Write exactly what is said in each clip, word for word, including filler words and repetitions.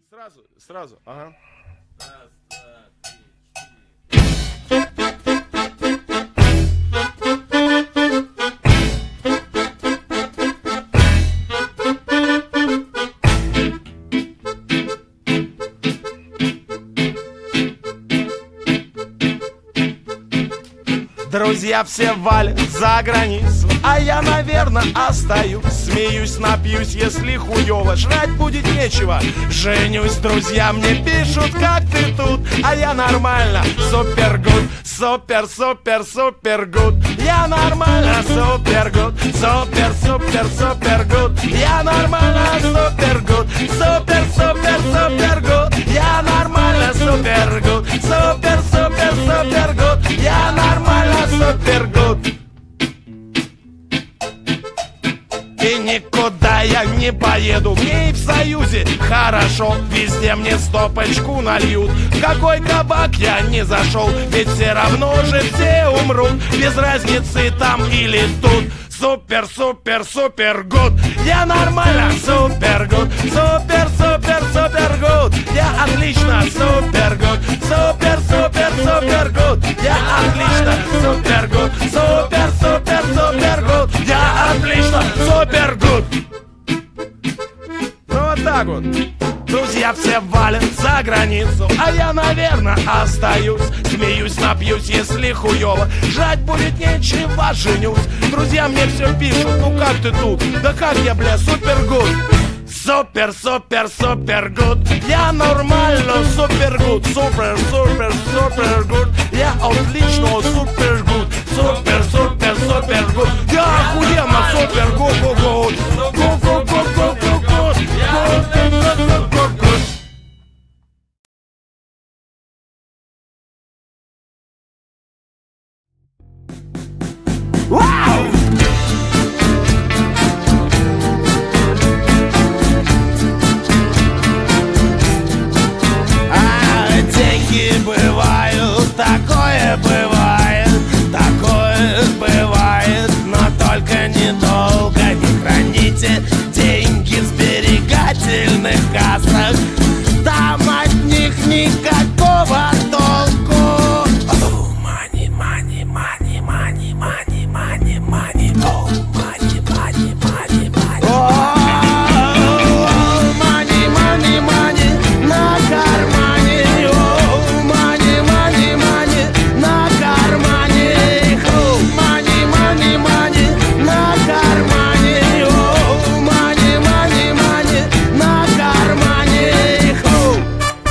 Сразу, сразу, ага. Раз, два, три, друзья все валят за границу, а я, наверное, остаюсь. Смеюсь, напьюсь, если хуёво, жрать будет нечего. Женюсь, друзья мне пишут, как ты тут, а я нормально, супер гуд, супер, супер, супер гуд. Я нормально, супер гуд, супер, супер, супер гуд. Я нормально, супер гуд, супер, супер, супер гуд. Я нормально, супер гуд, супер, супер, супер гуд. Я нормально, супер гуд. И никуда я не поеду, мне и в Союзе хорошо. Везде мне стопочку нальют. В какой кабак я не зашел, ведь все равно же все умрут. Без разницы там или тут. Супер, супер, супер гуд. Я нормально, супер гуд. Супер, супер, супер гуд. Я отлично, супер гуд. Супер, супер, супер гуд. Я отлично, супер гуд. Супер, супер, супер гуд. Я отлично, супер гуд. Ну вот так вот. Друзья все валят за границу, а я, наверное, остаюсь. Смеюсь, напьюсь, если хуёво, жрать будет нечего, женюсь. Друзья мне все пишут, ну как ты тут? Да как я, бля, супер гуд. Супер, супер, супер гуд. Я нормально, супер гуд. Супер, супер, супер гуд. Я отлично, супер гуд. Супер, супер, супер гуд. Я охуенно, супер гуд, гуд, гуд. Гуд, гуд, гуд, гуд, гуд, гуд. Вау! А деньги бывают, такое бывает, такое бывает, но только недолго. Не храните деньги в сберегательных кассах, там от них никакого толку. Money, money, money, money, money, money, money, oh, money, money, money, money. Oh, money, money, money на кармане. Oh, money, money, money на кармане. Oh, money, money, money на кармане. Oh, money, money, money на кармане. Oh.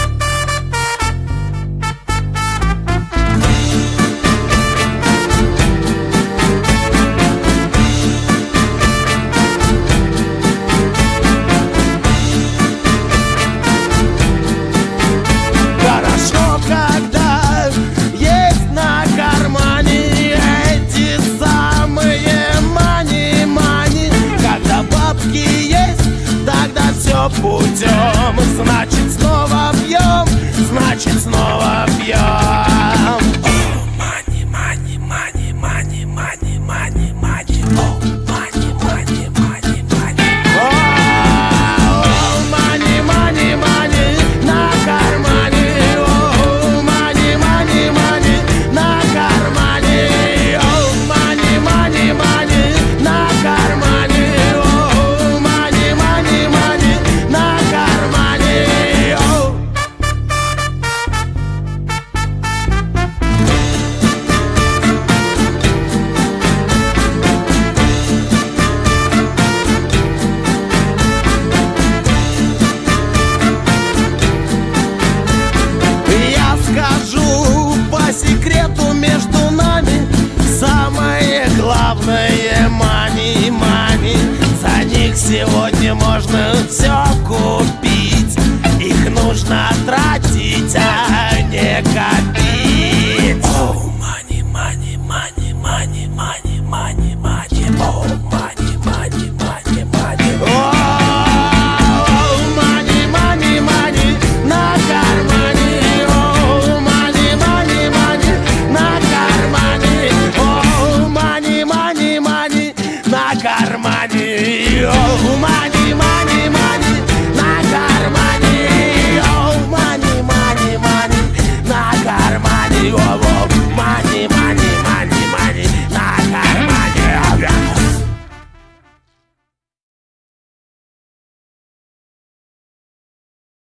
Хорошо, когда есть на кармане эти самые мани-мани. Когда бабки есть, тогда все путем. Значит, снова пьем, значит, снова пьем.